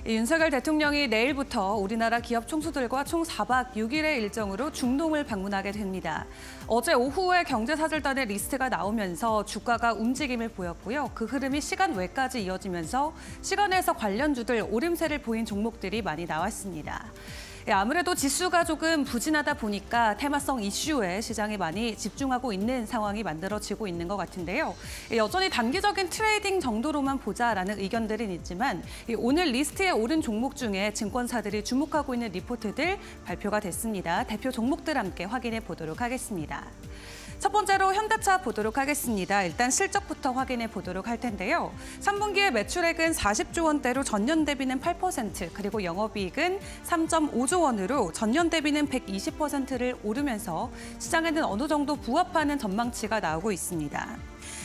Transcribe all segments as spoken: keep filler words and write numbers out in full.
윤석열 대통령이 내일부터 우리나라 기업 총수들과 총 사 박 육 일의 일정으로 중동을 방문하게 됩니다. 어제 오후에 경제사절단의 리스트가 나오면서 주가가 움직임을 보였고요. 그 흐름이 시간 외까지 이어지면서 시간에서 관련주들 오름세를 보인 종목들이 많이 나왔습니다. 아무래도 지수가 조금 부진하다 보니까 테마성 이슈에 시장이 많이 집중하고 있는 상황이 만들어지고 있는 것 같은데요. 여전히 단기적인 트레이딩 정도로만 보자라는 의견들은 있지만 오늘 리스트에 오른 종목 중에 증권사들이 주목하고 있는 리포트들 발표가 됐습니다. 대표 종목들 함께 확인해 보도록 하겠습니다. 첫 번째로 현대차 보도록 하겠습니다. 일단 실적부터 확인해 보도록 할 텐데요. 삼 분기에 매출액은 사십조 원대로 전년 대비는 팔 퍼센트, 그리고 영업이익은 삼 점 오조 원으로 전년 대비는 백이십 퍼센트를 오르면서 시장에는 어느 정도 부합하는 전망치가 나오고 있습니다.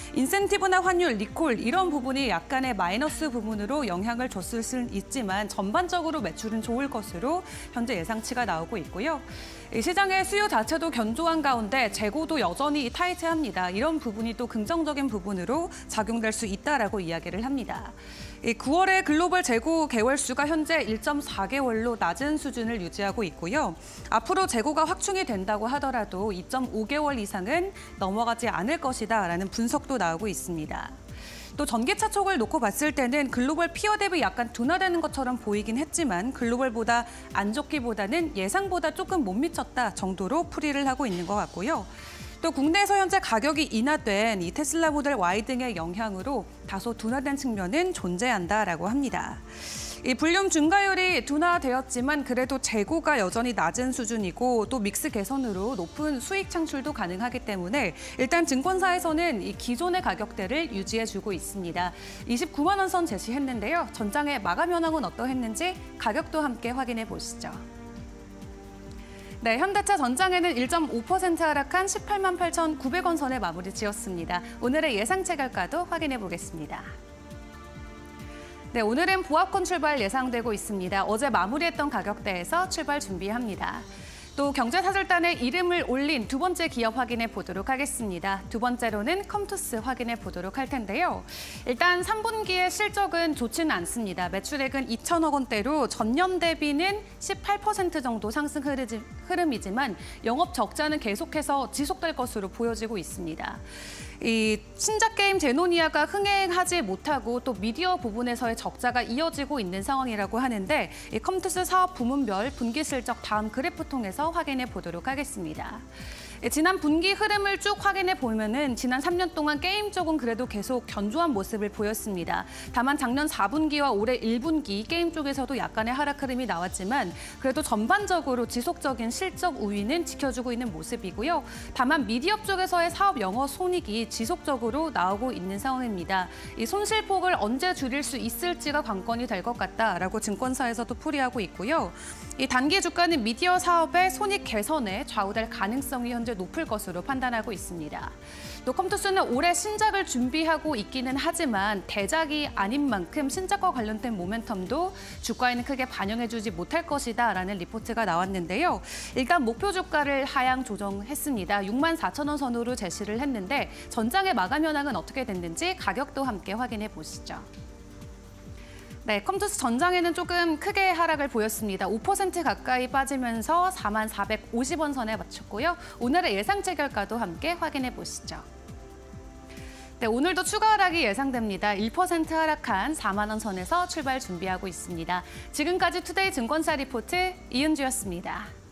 인센티브나 환율, 리콜 이런 부분이 약간의 마이너스 부분으로 영향을 줬을 수는 있지만 전반적으로 매출은 좋을 것으로 현재 예상치가 나오고 있고요. 시장의 수요 자체도 견조한 가운데 재고도 여전히 타이트합니다. 이런 부분이 또 긍정적인 부분으로 작용될 수 있다라고 이야기를 합니다. 구월의 글로벌 재고 개월수가 현재 일 점 사 개월로 낮은 수준을 유지하고 있고요. 앞으로 재고가 확충이 된다고 하더라도 이 점 오 개월 이상은 넘어가지 않을 것이다라는 분석도 나오고 있습니다. 또 전기차 쪽을 놓고 봤을 때는 글로벌 피어 대비 약간 둔화되는 것처럼 보이긴 했지만 글로벌보다 안 좋기보다는 예상보다 조금 못 미쳤다 정도로 풀이를 하고 있는 것 같고요. 또 국내에서 현재 가격이 인하된 이 테슬라 모델 Y 등의 영향으로 다소 둔화된 측면은 존재한다라고 합니다. 이 볼륨 증가율이 둔화되었지만 그래도 재고가 여전히 낮은 수준이고 또 믹스 개선으로 높은 수익 창출도 가능하기 때문에 일단 증권사에서는 이 기존의 가격대를 유지해주고 있습니다. 이십구만 원 선 제시했는데요. 전장의 마감 현황은 어떠했는지 가격도 함께 확인해 보시죠. 네, 현대차 전장에는 일 점 오 퍼센트 하락한 십팔만 팔천구백 원 선에 마무리 지었습니다. 오늘의 예상 체결가도 확인해 보겠습니다. 네, 오늘은 보합권 출발 예상되고 있습니다. 어제 마무리했던 가격대에서 출발 준비합니다. 또 경제사절단에 이름을 올린 두 번째 기업 확인해 보도록 하겠습니다. 두 번째로는 컴투스 확인해 보도록 할 텐데요. 일단 삼 분기의 실적은 좋지는 않습니다. 매출액은 이천억 원대로 전년 대비는 십팔 퍼센트 정도 상승 흐름이지만 영업 적자는 계속해서 지속될 것으로 보여지고 있습니다. 이 신작 게임 제노니아가 흥행하지 못하고 또 미디어 부분에서의 적자가 이어지고 있는 상황이라고 하는데 이 컴투스 사업 부문별 분기 실적 다음 그래프 통해서 확인해 보도록 하겠습니다. 지난 분기 흐름을 쭉 확인해 보면은 지난 삼 년 동안 게임 쪽은 그래도 계속 견조한 모습을 보였습니다. 다만 작년 사 분기와 올해 일 분기 게임 쪽에서도 약간의 하락 흐름이 나왔지만 그래도 전반적으로 지속적인 실적 우위는 지켜주고 있는 모습이고요. 다만 미디어 쪽에서의 사업 영업 손익이 지속적으로 나오고 있는 상황입니다. 이 손실폭을 언제 줄일 수 있을지가 관건이 될 것 같다라고 증권사에서도 풀이하고 있고요. 이 단기 주가는 미디어 사업의 손익 개선에 좌우될 가능성이 현재 높을 것으로 판단하고 있습니다. 또 컴투스는 올해 신작을 준비하고 있기는 하지만 대작이 아닌 만큼 신작과 관련된 모멘텀도 주가에는 크게 반영해주지 못할 것이다라는 리포트가 나왔는데요. 일단 목표 주가를 하향 조정했습니다. 육만 사천 원 선으로 제시를 했는데 전장의 마감 현황은 어떻게 됐는지 가격도 함께 확인해 보시죠. 네, 컴투스 전장에는 조금 크게 하락을 보였습니다. 오 퍼센트 가까이 빠지면서 사만 사백오십 원 선에 맞췄고요. 오늘의 예상 체결가도 함께 확인해 보시죠. 네, 오늘도 추가 하락이 예상됩니다. 일 퍼센트 하락한 사만 원 선에서 출발 준비하고 있습니다. 지금까지 투데이 증권사 리포트 이은주였습니다.